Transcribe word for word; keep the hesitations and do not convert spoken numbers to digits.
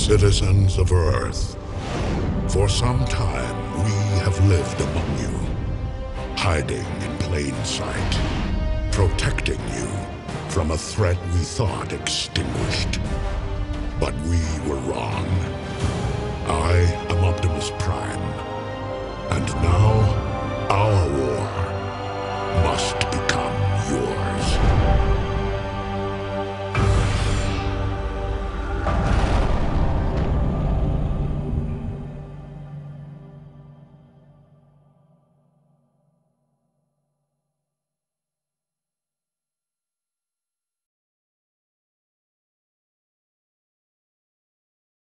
Citizens of Earth, for some time we have lived among you, hiding in plain sight, protecting you from a threat we thought extinguished. But we were wrong. I am Optimus Prime, and now